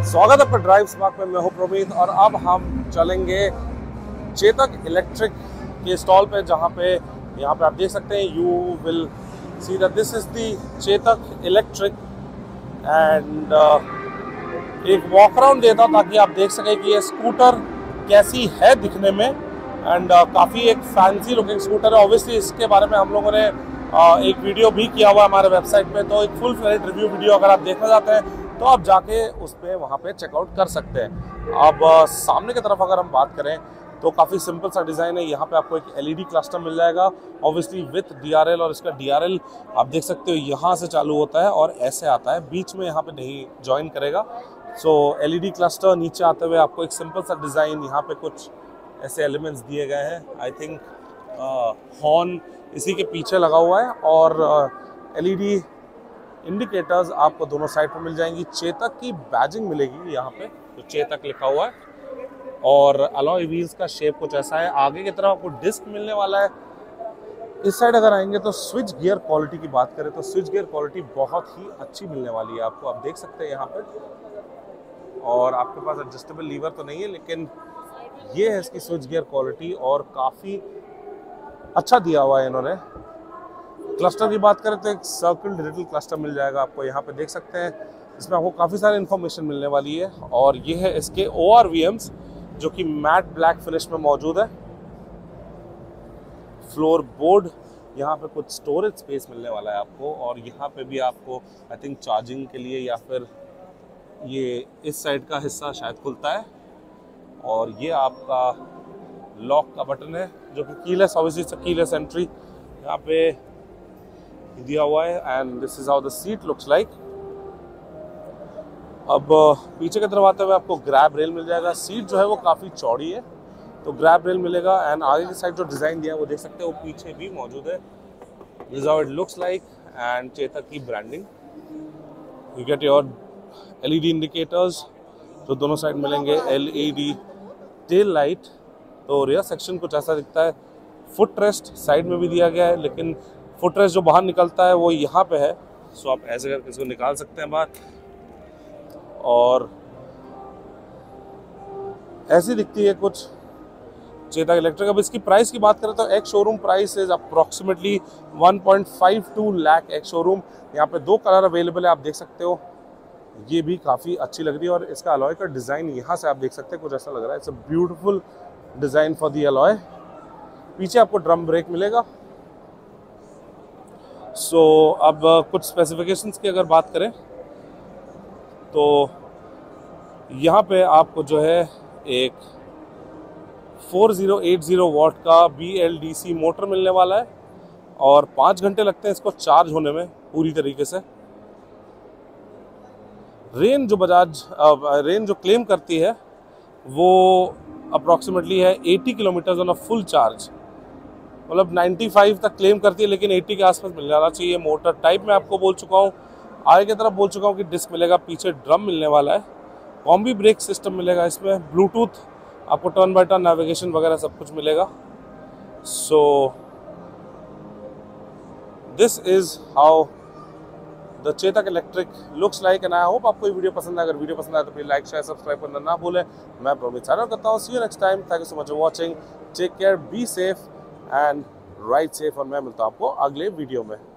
स्वागत है आपका ड्राइव स्पार्क में। मैं हूं प्रोमीत और अब हम चलेंगे चेतक इलेक्ट्रिक के स्टॉल पे, जहां पे यहाँ पे आप देख सकते हैं। You will see that this is the Chetak electric and एक वॉक अराउंड देता हूं ताकि आप देख सकें कि ये स्कूटर कैसी है दिखने में। एंड काफ़ी एक फैंसी लुकिंग स्कूटर है। ऑब्वियसली इसके बारे में हम लोगों ने एक वीडियो भी किया हुआ है हमारे वेबसाइट पे, तो एक फुल फ्लेज्ड रिव्यू वीडियो अगर आप देखना चाहते हैं तो आप जाके उस पर वहाँ पे चेकआउट कर सकते हैं। अब सामने की तरफ अगर हम बात करें तो काफ़ी सिंपल सा डिज़ाइन है। यहाँ पे आपको एक एलईडी क्लस्टर मिल जाएगा, ऑब्वियसली विथ डीआरएल, और इसका डीआरएल आप देख सकते हो यहाँ से चालू होता है और ऐसे आता है, बीच में यहाँ पे नहीं ज्वाइन करेगा। सो एलईडी क्लस्टर, नीचे आते हुए आपको एक सिंपल सा डिज़ाइन, यहाँ पे कुछ ऐसे एलिमेंट्स दिए गए हैं। आई थिंक हॉर्न इसी के पीछे लगा हुआ है और एलईडी इंडिकेटर्स आपको दोनों साइड पर मिल जाएंगी। चेतक की बैजिंग मिलेगी यहाँ पे, तो चेतक लिखा हुआ है, और अलॉय व्हील्स का शेप कुछ ऐसा है। आगे की तरफ आपको डिस्क मिलने वाला है। इस साइड अगर आएंगे तो स्विच गियर क्वालिटी की बात करें तो स्विच गियर क्वालिटी बहुत ही अच्छी मिलने वाली है आपको, आप देख सकते हैं यहाँ पे। और आपके पास एडजस्टेबल लीवर तो नहीं है, लेकिन ये है इसकी स्विच गियर क्वालिटी और काफ़ी अच्छा दिया हुआ है इन्होंने। क्लस्टर की बात करें तो एक सर्कल डिजिटल क्लस्टर मिल जाएगा आपको, यहाँ पे देख सकते हैं। इसमें आपको काफ़ी सारी इन्फॉर्मेशन मिलने वाली है। और ये है इसके ORVMs जो कि मैट ब्लैक फिनिश में मौजूद है। फ्लोर बोर्ड, यहाँ पे कुछ स्टोरेज स्पेस मिलने वाला है आपको, और यहाँ पे भी आपको आई थिंक चार्जिंग के लिए या फिर ये इस साइड का हिस्सा शायद खुलता है। और ये आपका लॉक का बटन है जो कि कीलेस, ऑब्वियसली कीलेस एंट्री यहाँ पे दिया हुआ है। And this is how the seat looks like. अब पीछे की तरफ आते हुए आपको ग्रैब रेल मिल जाएगा। सीट जो है वो काफ़ी चौड़ी है, तो ग्रैब रेल मिलेगा। एंड आगे की साइड जो डिज़ाइन दिया है वो देख सकते हैं, वो पीछे भी मौजूद है। This is how it looks like. And Chetak की branding, you get your LED indicators जो दोनों साइड मिलेंगे, एलईडी टेल लाइट। तो रियर सेक्शन कुछ ऐसा दिखता है। फुट रेस्ट साइड में भी दिया गया है, लेकिन फुट रेस्ट जो बाहर निकलता है वो यहाँ पे है, सो आप ऐसे करके इसको निकाल सकते हैं बाहर। और ऐसी दिखती है कुछ चेतक इलेक्ट्रिक। अब इसकी प्राइस की बात करें तो ex showroom price is approximately 1.52 lakh ex showroom. यहाँ पे 2 कलर अवेलेबल है, आप देख सकते हो। ये भी काफ़ी अच्छी लग रही है, और इसका अलॉय का डिज़ाइन यहाँ से आप देख सकते हैं, कुछ ऐसा लग रहा है। It's a beautiful design for the alloy. पीछे आपको ड्रम ब्रेक मिलेगा। सो अब कुछ स्पेसिफिकेशंस की अगर बात करें तो यहाँ पे आपको जो है एक 4080 वाट का BLDC मोटर मिलने वाला है, और 5 घंटे लगते हैं इसको चार्ज होने में पूरी तरीके से। रेंज जो क्लेम करती है वो अप्रॉक्सीमेटली है 80 kilometre on a full charge, मतलब 95 तक क्लेम करती है, लेकिन 80 के आसपास मिल जाना चाहिए। मोटर टाइप में आपको बोल चुका हूँ, आगे की तरफ बोल चुका हूँ कि डिस्क मिलेगा, पीछे ड्रम मिलने वाला है। कॉम्बी ब्रेक सिस्टम मिलेगा इसमें, ब्लूटूथ, आपको टर्न बाय टर्न नेविगेशन वगैरह सब कुछ मिलेगा। So this is how the Chetak electric looks like. And I hope आपको ये वीडियो पसंद है। अगर वीडियो पसंद आए तो प्लीज लाइक, शेयर, सब्सक्राइब करना ना भूलें। मैं प्रोमित साइड करता हूँ। See you next time. Thank you so much for watching. Take care, be safe and ride safe, और मैं मिलता हूँ आपको अगले वीडियो में।